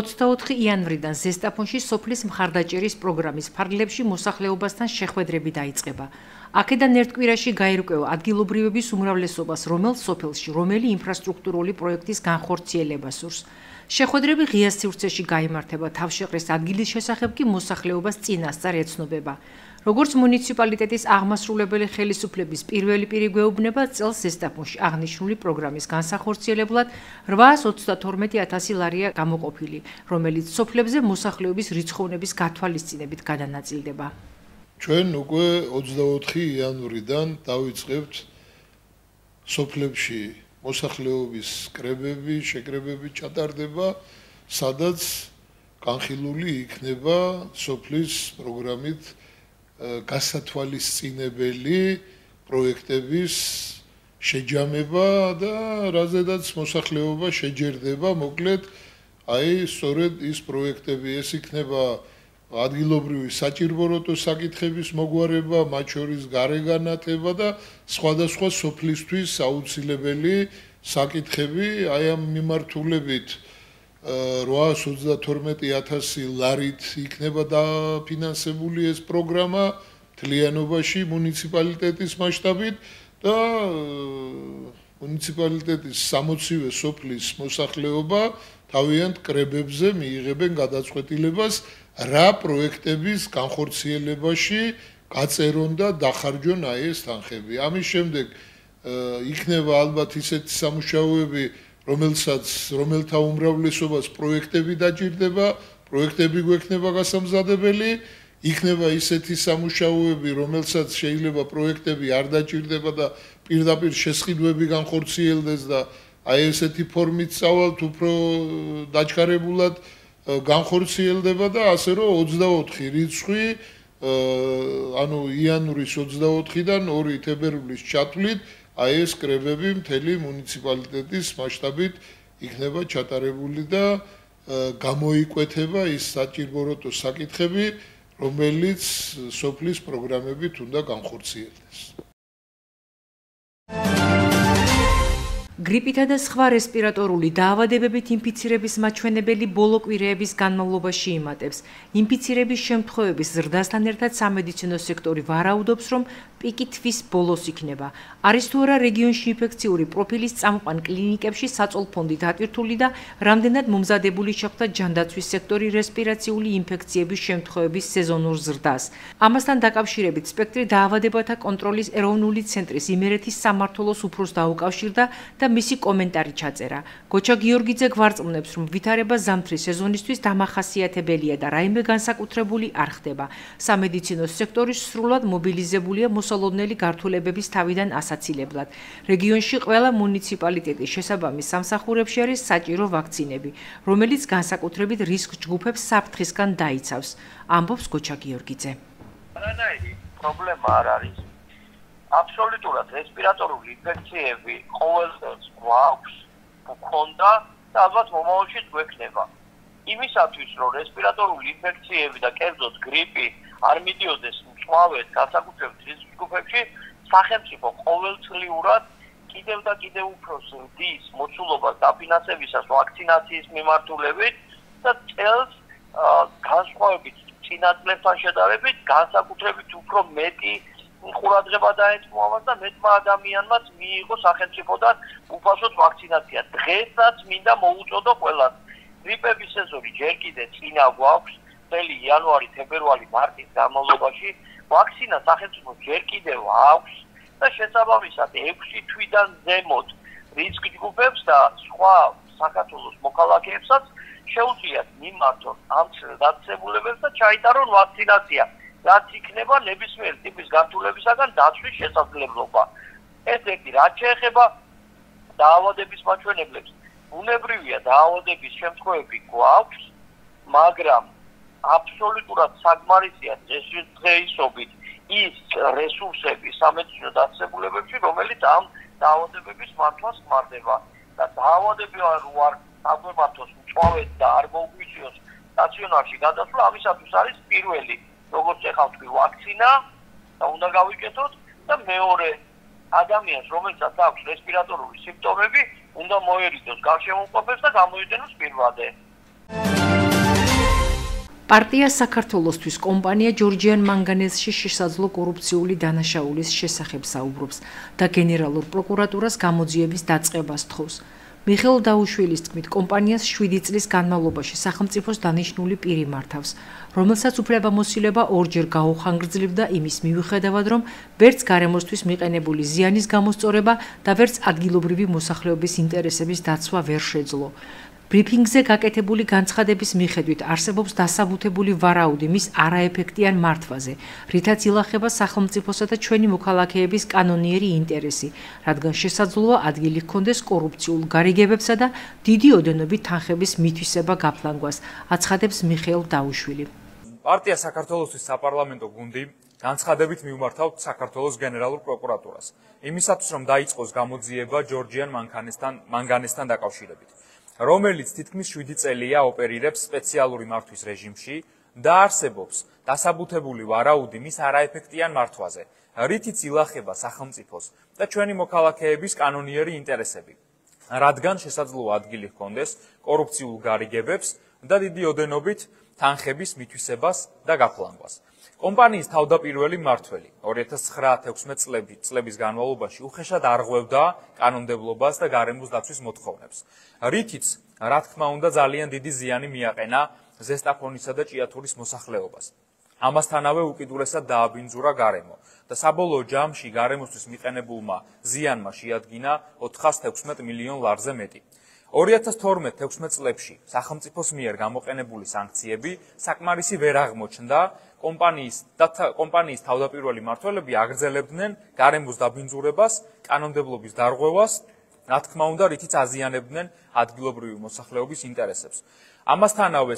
24 იანვრიდან ზესტაფონში სოფლის მხარდაჭერის პროგრამის ფარგლებში მოსახლეობასთან შეხვედრები დაიწყება. აქედან ერთ კვირაში გაირკვევა ადგილობრივების უმრავლესობას, რომელ სოფელში, რომელი ინფრასტრუქტურული პროექტის განხორციელება სურს. შეხვედრები ღია სივრცეში გაიმართება, თავშეყრის ადგილის შესახებ კი მოსახლეობას წინასწარ ეცნობება. როგორც მუნიციპალიტეტის აღმასრულებელი ხელისუფლების პირველი პირი გვეუბნება, წელს ზესტაფონში აღნიშნული პროგრამის განსახორციელებლად 832.000 ლარია გამოყოფილი, რომელიც სოფლებზე მოსახლეობის რიცხოვნების გათვალისწინებით გადანაწილდება. ჩვენ უკვე 24 იანვრიდან დავიწყებთ სოფლებში მოსახლეობის კრებები, შეკრებები ჩატარდება, სადაც განხილული იქნება სოფლის პროგრამით გასათვალისწინებელი პროექტების შეჯამება და რაზედაც მოსახლეობა შეჯერდება, მოკლედ, სწორედ ის პროექტები, ეს იქნება ადგილობრივი საჭიროებო საკითხების მოგვარება, მათ შორის გარეგანათება და სხვადასხვა სოფლისთვის აუცილებელი საკითხები, ამ მიმართულებით 832.000 ლარით იქნება დაფინანსებული ეს პროგრამა მთლიანობაში მუნიციპალიტეტის მასშტაბით და მუნიციპალიტეტის 60-ვე სოფლის მოსახლეობა თავიანთ კრებებზე მიიღებენ გადაწყვეტილებას რა პროექტების განხორციელებაში გაწერონ და დახარჯონ ეს თანხები. ამის შემდეგ იქნება ალბათ ისეთი სამუშაოები, რომელთა უმრავლესობას პროექტები დაჭირდება, პროექტები გვექნება გასამზადებელი, იქნება ისეთი სამუშაოები, რომელსაც შეიძლება პროექტები არ დაჭირდება და პირდაპირ შესყიდვები განხორციელდეს და ესეთი ფორმით სწავლთ უფრო დაჩქარებულად განხორციელდება და ასე რომ 24 რიცხვი ანუ იანვრის 24-დან 2 თებერვლის ჩათვლით ეს კრებები მთელი მუნიციპალიტეტის მასშტაბით იქნება ჩატარებული და გამოიკვეთება ის საჭიროებო საკითხები, რომელიც სოფლის პროგრამებით უნდა განხორციელდეს. გრიპითა და სხვა რესპირატორული დაავადებებით ინფიცირების მაჩვენებელი ბოლო კვირეების განმავლობაში იმატებს. ინფიცირების შემთხვევების ზრდასთან ერთად სამედიცინო სექტორი ვარაუდობს, რომ პიკი თვის ბოლოს იქნება. არის თუ არა რეგიონში ინფექციური პროფილის წამყვან კლინიკებში საწოლფონდით ატვირთული და რამდენად მომზადებული შეხვდა ჯანდაცვის სექტორი რესპირაციული ინფექციების შემთხვევების სეზონურ ზრდას. ამასთან დაკავშირებით სპექტრი დაავადებათა კონტროლის ეროვნული ცენტრის იმერეთის სამმართველოს უფროს დაუკავშირდა და მისი კომენტარი ჩაწერა. გოჩა გიორგიძე გვარწმუნებს, რომ ვითარება ზამთრის სეზონისთვის დამახასიათებელია და რაიმე განსაკუთრებული არ ხდება. სამედიცინო სექტორი სრულად მობილიზებულია მოსალოდნელი გართულებების თავიდან ასაცილებლად. რეგიონში ყველა მუნიციპალიტეტის შესაბამის სამსახურებში არის საჭირო ვაქცინები, რომელიც განსაკუთრებით რისკ ჯგუფებს საფრთხისგან დაიცავს, ამბობს გოჩა გიორგიძე. არანაირი პრობლემა არ არის. აბსოლუტურად რესპირატორული ინფექციები ყოველთვის გვაქვს, გვქონდა და ალბათ მომავალშიც გვექნება. იმისათვის, რომ რესპირატორული ინფექციები და კერძოდ გრიპი არ მიდიოდეს მწვავედ განსაკუთრებით რისკ ჯგუფებში, სახელმწიფო ყოველწლიურად კიდევ და კიდევ უფრო ზრდის მოცულობას დაფინანსებისას ვაქცინაციის მიმართულებით და წელს განსხვავებით წინა წლებთან შედარებით განსაკუთრებით უფრო მეტი ყურადღება დაეთმო ამას და მეტმა ადამიანმაც მიიღო სახელმწიფოდან უფასოდ ვაქცინაცია. დღესაც მინდა მოუწოდო ყველას. გრიპების სეზონი ჯერ კიდევ წინა გვაქვს, წელი იანვარი, თებერვალი, მარტის განმავლობაში ვაქცინა სახელმწიფო ჯერ კიდევ აქვს და შესაბამისად 6 თვიდან ზემოთ რისკ ჯგუფებს და სხვა საქართველოს მოქალაქეებსაც შეუძლიათ მიმართონ ამ დაწესებულებებს და ჩაიტარონ ვაქცინაცია. რაც იქნება ნებისმიერ ტიპის გართულებისაგან დაცვის შესაძლებლობა. ეს ერთი რაც შეეხება დაავადების მაჩვენებლებს. ბუნებრივია დაავადების შემთხვევები გვაქვს, მაგრამ აბსოლუტურად საკმარისია დღეისობით ის რესურსები სამედიცინო დაწესებულებებში, რომელიც ამ დაავადებების მართვას ხმარდება. და დაავადები რო არ აგვემართოს მწვავედ და არ მოგვიწიოს სტაციონარში გადასვლა, ამისათვის არის პირველი როგორც ეხლა ვთქვი ვაქცინა და უნდა გავიკეთოთ და მეორე ადამიანს რომელსაც აქვს რესპირატორული სიმპტომები უნდა მოერიდოს გარშემოყოფებს და გამოიყენოს პირვადე. პარტია საქართველოსთვის კომპანია ჯორჯიან მანგანეზში შესაძლო კორუფციული დანაშაულის შესახებ საუბრობს და გენერალურ პროკურატურას გამოძიების დაწყებას თხოვს. მიხეილ დაუშვილის თქმით, კომპანიას 7 წლის განმავლობაში სახელმწიფოს დანიშნული პირი მართავს, რომელსაც უფლებამოსილება ორჯერ გაუხანგრძლივდა იმის მიუხედავად, რომ ვერც გარემოსთვის მიყენებული ზიანის გამოსწორება და ვერც ადგილობრივი მოსახლეობის ინტერესების დაცვა ვერ შეძლო. ბრიფინგზე გაკეთებული განცხადების მიხედვით არსებობს დასაბუთებული ვარაუდი მის არაეფექტიან მართვაზე, რითაც ილახება სახელმწიფოსა და ჩვენი მოქალაქეების კანონიერი ინტერესი, რადგან შესაძლოა ადგილი ჰქონდეს კორუფციულ გარიგებებსა და დიდი ოდენობით თანხების მითვისება გაფლანგვას, აცხადებს მიხეილ დაუშვილი. პარტია საქართველოსთვის საპარლამენტო გუნდი განცხადებით მიუმართავთ საქართველოს გენერალურ პროკურატურას, იმისათვის რომ დაიწყოს გამოძიება ჯორჯიან მანგანესთან დაკავშირებით, რომელიც თითქმის 7 წელია ოპერირებს სპეციალური მართვის რეჟიმში და არსებობს დასაბუთებული ვარაუდი მის არაეფექტიან მართვაზე, რითიც ილახება სახელმწიფოს და ჩვენი მოქალაქეების კანონიერი ინტერესები, რადგან შესაძლოა ადგილი ჰქონდეს კორუფციულ გარიგებებს და დიდი ოდენობით თანხების მითვისებას და გაფლანგვას. კომპანიის თავდაპირველი მმართველი 2009-16 წლების განმავლობაში უხეშად არღვევდა კანონმდებლობას და გარემოს დაცვის მოთხოვნებს, რითიც, რა თქმა უნდა, ძალიან დიდი ზიანი მიაყენა ზესტაფონისა და ჭიათურის მოსახლეობას. ამასთანავე უკიდურესად დააბინძურა გარემო და საბოლოო ჯამში გარემოსთვის მიყენებულმა ზიანმა შეადგინა 416 მილიონ ლარზე მეტი. 2012-16 წლებში სახელმწიფოს მიერ გამოყენებული სანქციები საკმარისი ვერ აღმოჩნდა, კომპანიის თავდაპირველი მმართველები აგრძელებდნენ გარემოს დაბინძურებას, კანონმდებლობის დარღვევას, რა თქმა უნდა, რითიც აზიანებდნენ ადგილობრივი მოსახლეობის ინტერესებს. ამასთანავე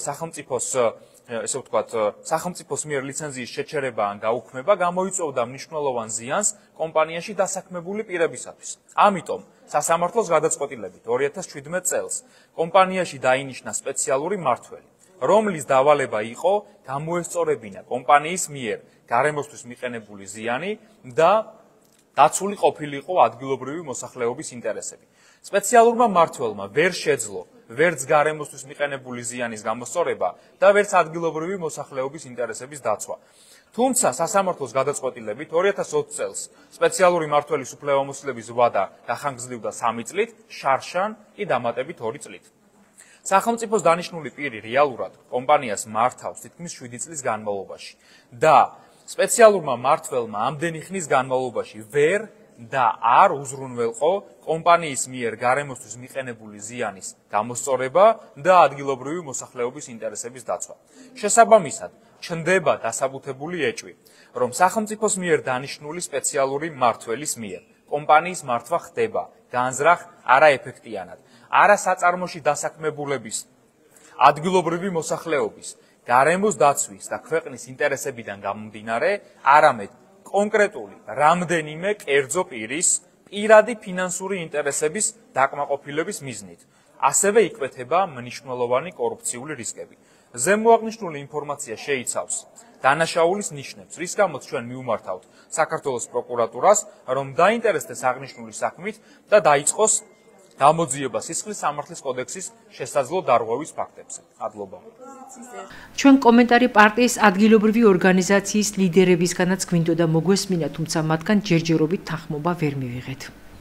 სახელმწიფოს მიერ ლიცენზიის შეჩერება ან გაუქმება გამოიწვევდა მნიშვნელოვან ზიანს კომპანიაში დასაქმებული პირებისათვის. ამიტომ სასამართლოს გადაწყვეტილებით 2017 წელს კომპანიაში დაინიშნა სპეციალური მმართველი, რომლის დავალება იყო გამოესწორებინა კომპანიის მიერ გარემოსთვის მიყენებული ზიანი და დაცული ყოფილიყო ადგილობრივი მოსახლეობის ინტერესები. სპეციალურმა მმართველმა ვერ შეძლო ვერც გარემოსთვის მიყენებული ზიანის გამოსწორება და ვერც ადგილობრივი მოსახლეობის ინტერესების დაცვა. თუმცა სასამართლოს გადაწყვეტილებით 2020 წელს სპეციალური მმართველის უფლებამოსილების ვადა გახანგრძლივდა 3 წლით, შარშან კი დამატებით 2 წლით. სახელმწიფოს დანიშნული პირი რეალურად კომპანიას მართავს თითქმის 7 წლის განმავლობაში და სპეციალურმა მმართველმა ამდენი ხნის განმავლობაში ვერ და არ უზრუნველყო კომპანიის მიერ გარემოსთვის მიყენებული ზიანის გამოსწორება და ადგილობრივი მოსახლეობის ინტერესების დაცვა. შესაბამისად, ჩნდება დასაბუთებული ეჭვი, რომ სახელმწიფოს მიერ დანიშნული სპეციალური მმართველის მიერ კომპანიის მართვა ხდება განზრახ არაეფექტიანად, არასაწარმოში დასაქმებულების ადგილობრივი მოსახლეობის, გარემოს დაცვის და ქვეყნის ინტერესებიდან გამომდინარე, არამედ კონკრეტული რამდენიმე კერძო პირის პირადი ფინანსური ინტერესების დაკმაყოფილების მიზნით. ასევე იკვეთება მნიშვნელოვანი კორუფციული რისკები. ზემოაღნიშნული ინფორმაცია შეიცავს დანაშაულის ნიშნებს, რის გამოც ჩვენ მიუმართავთ საქართველოს პროკურატურას, რომ დაინტერესდეს აღნიშნული საქმით და დაიწყოს გამოძიება სისხლის სამართლის კოდექსის შესაძლო დარღვევის ფაქტებზე. მადლობა. ჩვენ კომენტარი პარტიის ადგილობრივი ორგანიზაციის ლიდერებისგანაც გვინდოდა მოგვესმინა, თუმცა მათგან ჯერჯერობით თანხმობა ვერ მივიღეთ.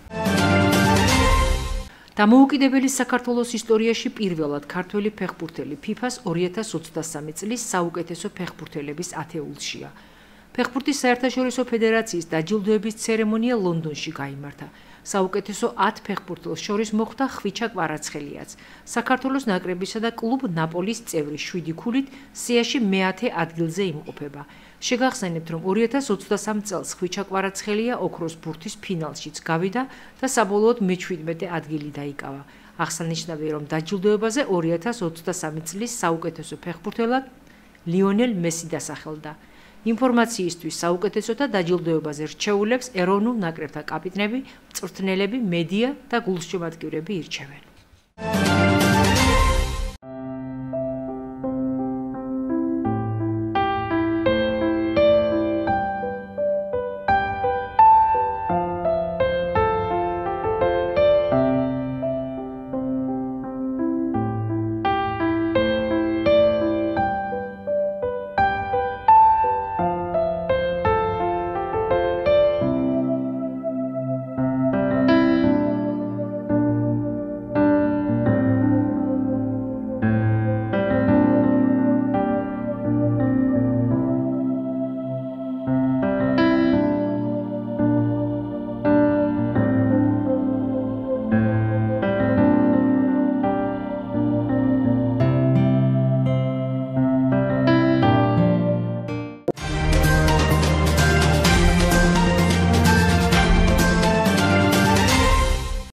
დამოუკიდებელი საქართველოს ისტორიაში პირველად ქართველი ფეხბურთელი FIFA-ს 2023 წლის საუკეთესო ფეხბურთელების ათეულშია. ფეხბურთის საერთაშორისო ფედერაციის დაჯილდოების ცერემონია ლონდონში გაიმართა. საუკეთესო 10 ფეხბურთელს შორის მოხვდა ხვიჩა კვარაცხელიაც. საქართველოს ნაკრებისა და კლუბ ნაპოლის წევრი 7 ქულით სიაში მე-10 ადგილზე იმყოფება. შეგახსენებთ, რომ 2023 წელს ხვიჩა კვარაცხელია ოქროს ბურთის ფინალშიც გავიდა და საბოლოოდ მე-17 ადგილი დაიკავა. აღსანიშნავია, რომ დაჯილდოებაზე 2023 წლის საუკეთესო ფეხბურთელად ლიონელ მესი დასახელდა. ინფორმაციისთვის საუკეთესოთა დაჯილდოებაზე რჩეულებს ეროვნულ ნაკრებთა კაპიტნები, მწვრთნელები, მედია და გულშემატკივრები ირჩევენ.